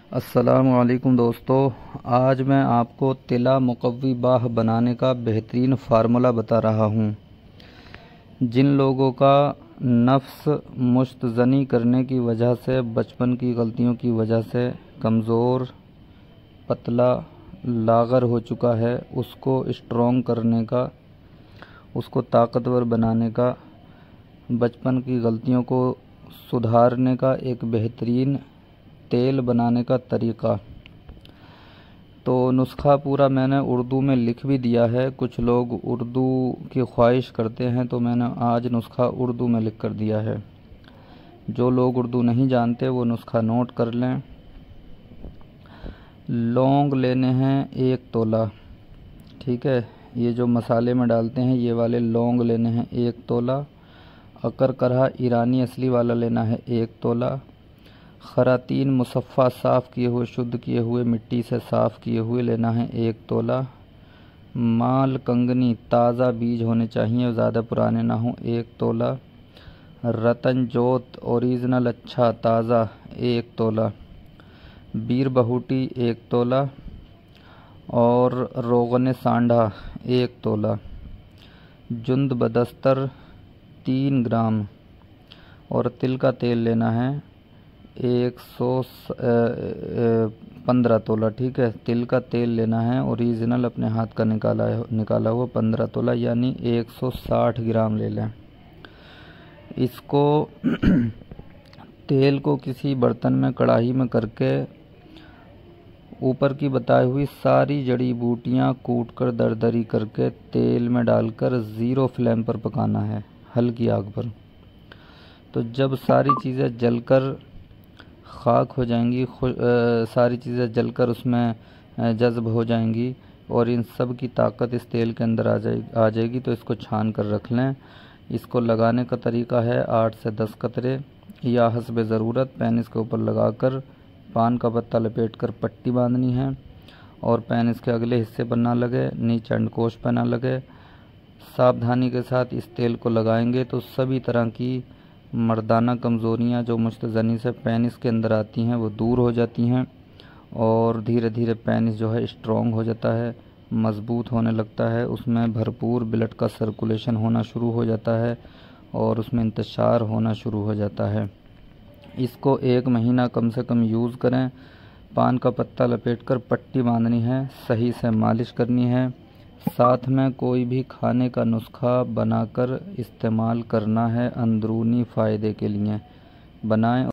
अस्सलामुअलैकुम दोस्तों, आज मैं आपको तिला मुकव्वी बाह बनाने का बेहतरीन फार्मूला बता रहा हूँ। जिन लोगों का नफ्स मुस्तज़नी करने की वजह से, बचपन की गलतियों की वजह से कमज़ोर, पतला, लागर हो चुका है, उसको स्ट्रॉन्ग करने का, उसको ताकतवर बनाने का, बचपन की गलतियों को सुधारने का एक बेहतरीन तेल बनाने का तरीका। तो नुस्खा पूरा मैंने उर्दू में लिख भी दिया है। कुछ लोग उर्दू की ख्वाहिश करते हैं तो मैंने आज नुस्खा उर्दू में लिख कर दिया है। जो लोग उर्दू नहीं जानते वो नुस्खा नोट कर लें। लौंग लेने हैं 1 तोला, ठीक है। ये जो मसाले में डालते हैं ये वाले लौंग लेने हैं 1 तोला। अकर करहा ईरानी असली वाला लेना है 1 तोला। खरातीन मुसफ़्फ़ा साफ़ किए हुए, शुद्ध किए हुए, मिट्टी से साफ़ किए हुए लेना है 1 तोला। माल कंगनी ताज़ा बीज होने चाहिए, ज़्यादा पुराने ना हों, 1 तोला। रतन जोत ओरिजिनल अच्छा ताज़ा 1 तोला। बीर बहूटी 1 तोला और रोगन सांडा 1 तोला। जुंद बदस्तर 3 ग्राम और तिल का तेल लेना है 115 तोला, ठीक है। तिल का तेल लेना है ओरिजिनल अपने हाथ का निकाला हुआ 15 तोला, यानी 160 ग्राम ले लें। इसको तेल को किसी बर्तन में कढ़ाई में करके ऊपर की बताई हुई सारी जड़ी बूटियां कूटकर दरदरी करके तेल में डालकर 0 फ्लेम पर पकाना है, हल्की आग पर। तो जब सारी चीज़ें जलकर खाक हो जाएंगी, सारी चीज़ें जलकर उसमें जज्ब हो जाएंगी और इन सब की ताकत इस तेल के अंदर आ जाएगी, तो इसको छान कर रख लें। इसको लगाने का तरीका है 8 से 10 कतरे या हस्बे ज़रूरत पेनिस के ऊपर लगाकर पान का पत्ता लपेट कर पट्टी बांधनी है और पेनिस के अगले हिस्से पर ना लगे, नीचे अंडकोश पर ना लगे। सावधानी के साथ इस तेल को लगाएंगे तो सभी तरह की मर्दाना कमज़ोरियाँ जो मुस्तज़नी से पेनिस के अंदर आती हैं वो दूर हो जाती हैं और धीरे धीरे पेनिस जो है स्ट्रॉन्ग हो जाता है, मज़बूत होने लगता है, उसमें भरपूर ब्लड का सर्कुलेशन होना शुरू हो जाता है और उसमें इंतशार होना शुरू हो जाता है। इसको 1 महीना कम से कम यूज़ करें। पान का पत्ता लपेटकर पट्टी बांधनी है, सही से मालिश करनी है, साथ में कोई भी खाने का नुस्खा बनाकर इस्तेमाल करना है अंदरूनी फ़ायदे के लिए। बनाएं।